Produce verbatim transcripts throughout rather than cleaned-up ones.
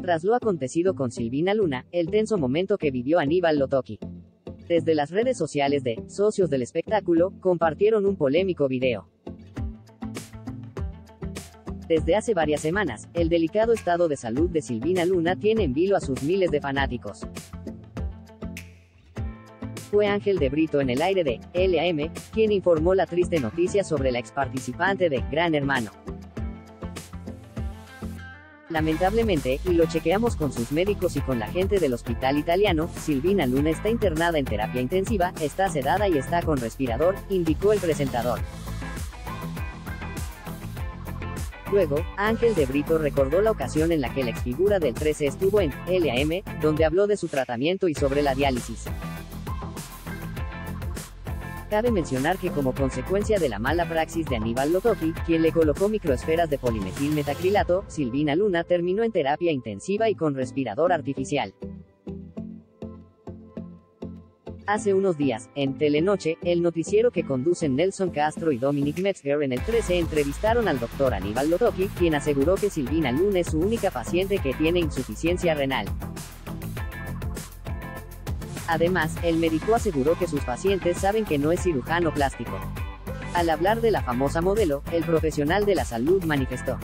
Tras lo acontecido con Silvina Luna, el tenso momento que vivió Aníbal Lotoki. Desde las redes sociales de Socios del Espectáculo, compartieron un polémico video. Desde hace varias semanas, el delicado estado de salud de Silvina Luna tiene en vilo a sus miles de fanáticos. Fue Ángel de Brito en el aire de L A M, quien informó la triste noticia sobre la exparticipante de Gran Hermano. Lamentablemente, y lo chequeamos con sus médicos y con la gente del hospital italiano, Silvina Luna está internada en terapia intensiva, está sedada y está con respirador, indicó el presentador. Luego, Ángel de Brito recordó la ocasión en la que la exfigura del trece estuvo en L A M, donde habló de su tratamiento y sobre la diálisis. Cabe mencionar que como consecuencia de la mala praxis de Aníbal Lotoki, quien le colocó microesferas de polimetilmetacrilato, Silvina Luna terminó en terapia intensiva y con respirador artificial. Hace unos días, en Telenoche, el noticiero que conducen Nelson Castro y Dominic Metzger en el trece entrevistaron al doctor Aníbal Lotoki, quien aseguró que Silvina Luna es su única paciente que tiene insuficiencia renal. Además, el médico aseguró que sus pacientes saben que no es cirujano plástico. Al hablar de la famosa modelo, el profesional de la salud manifestó: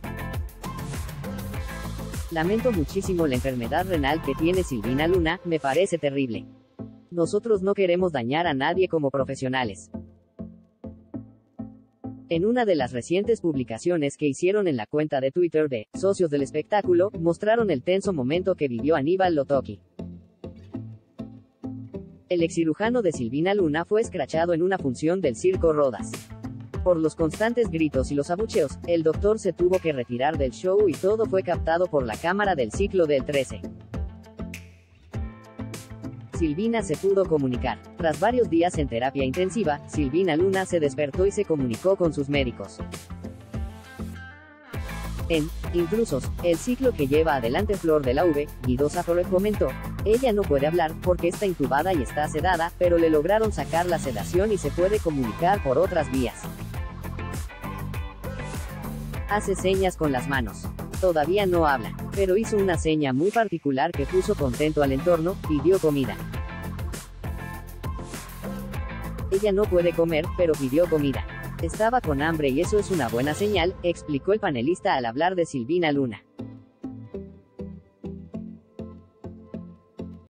"Lamento muchísimo la enfermedad renal que tiene Silvina Luna, me parece terrible. Nosotros no queremos dañar a nadie como profesionales". En una de las recientes publicaciones que hicieron en la cuenta de Twitter de Socios del Espectáculo, mostraron el tenso momento que vivió Aníbal Lotoki. El excirujano de Silvina Luna fue escrachado en una función del Circo Rodas. Por los constantes gritos y los abucheos, el doctor se tuvo que retirar del show y todo fue captado por la cámara del ciclo del trece. Silvina se pudo comunicar. Tras varios días en terapia intensiva, Silvina Luna se despertó y se comunicó con sus médicos. En Intrusos, el ciclo que lleva adelante Flor de la V, Guido Sáforo comentó: "Ella no puede hablar, porque está intubada y está sedada, pero le lograron sacar la sedación y se puede comunicar por otras vías. Hace señas con las manos. Todavía no habla, pero hizo una seña muy particular que puso contento al entorno, pidió comida. Ella no puede comer, pero pidió comida. Estaba con hambre y eso es una buena señal", explicó el panelista al hablar de Silvina Luna.